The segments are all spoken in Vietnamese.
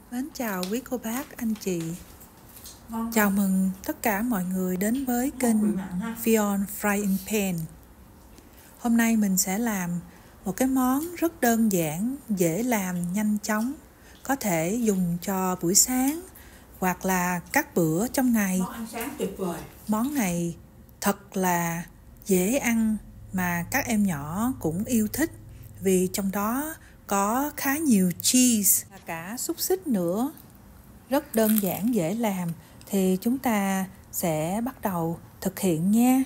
Mến chào quý cô bác, anh chị. Chào mừng tất cả mọi người đến với kênh Fion Frying Pan. Hôm nay mình sẽ làm một cái món rất đơn giản, dễ làm, nhanh chóng. Có thể dùng cho buổi sáng hoặc là các bữa trong ngày. Món ăn sáng tuyệt vời. Món này thật là dễ ăn mà các em nhỏ cũng yêu thích vì trong đó có khá nhiều cheese và cả xúc xích nữa. Rất đơn giản dễ làm thì chúng ta sẽ bắt đầu thực hiện nha.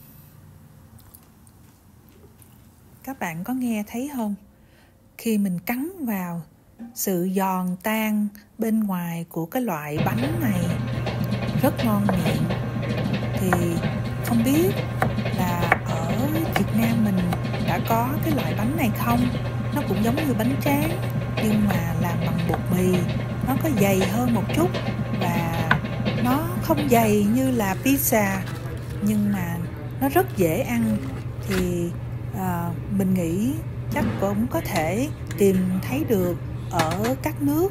Các bạn có nghe thấy không? Khi mình cắn vào, sự giòn tan bên ngoài của cái loại bánh này rất ngon miệng. Thì không biết là ở Việt Nam mình đã có cái loại bánh này không? Nó cũng giống như bánh tráng nhưng mà làm bằng bột mì. Nó có dày hơn một chút và nó không dày như là pizza, nhưng mà nó rất dễ ăn. Thì mình nghĩ chắc cũng có thể tìm thấy được ở các nước.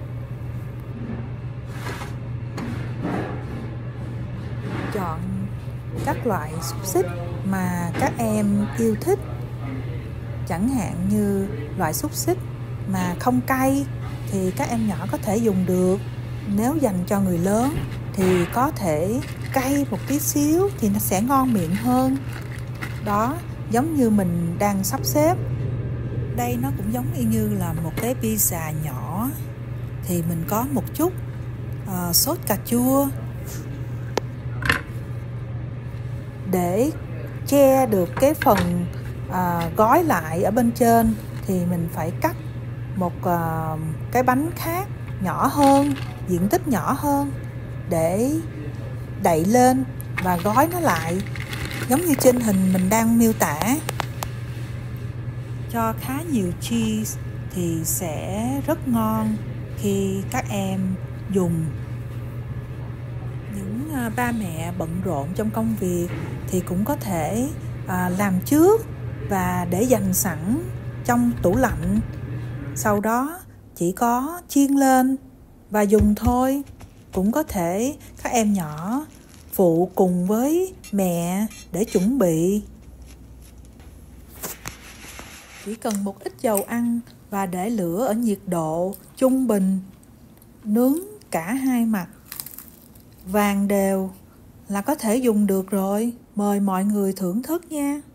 Chọn các loại xúc xích mà các em yêu thích, chẳng hạn như loại xúc xích mà không cay thì các em nhỏ có thể dùng được. Nếu dành cho người lớn thì có thể cay một tí xíu thì nó sẽ ngon miệng hơn. Đó, giống như mình đang sắp xếp. Đây nó cũng giống như là một cái pizza nhỏ. Thì mình có một chút sốt cà chua để che được cái phần gói lại ở bên trên. Thì mình phải cắt một cái bánh khác nhỏ hơn, diện tích nhỏ hơn để đậy lên và gói nó lại giống như trên hình mình đang miêu tả. Cho khá nhiều cheese thì sẽ rất ngon khi các em dùng. Những ba mẹ bận rộn trong công việc thì cũng có thể làm trước và để dành sẵn trong tủ lạnh. Sau đó chỉ có chiên lên và dùng thôi. Cũng có thể các em nhỏ phụ cùng với mẹ để chuẩn bị. Chỉ cần một ít dầu ăn và để lửa ở nhiệt độ trung bình. Nướng cả hai mặt vàng đều là có thể dùng được rồi. Mời mọi người thưởng thức nha.